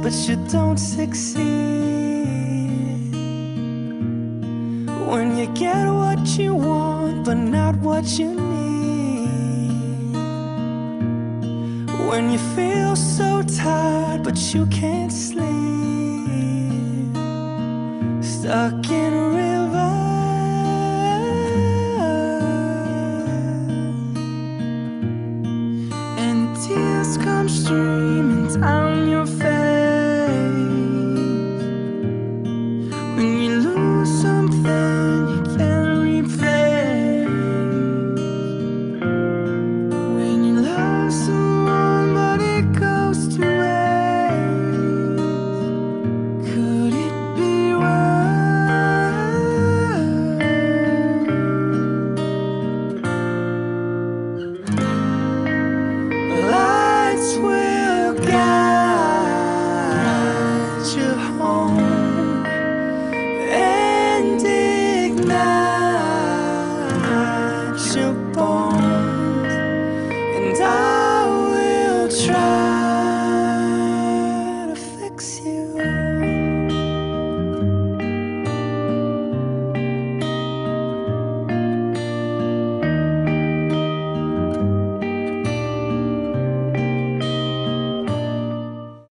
but you don't succeed. When you get what you want, but not what you need. When you feel so tired, but you can't sleep. Stuck in a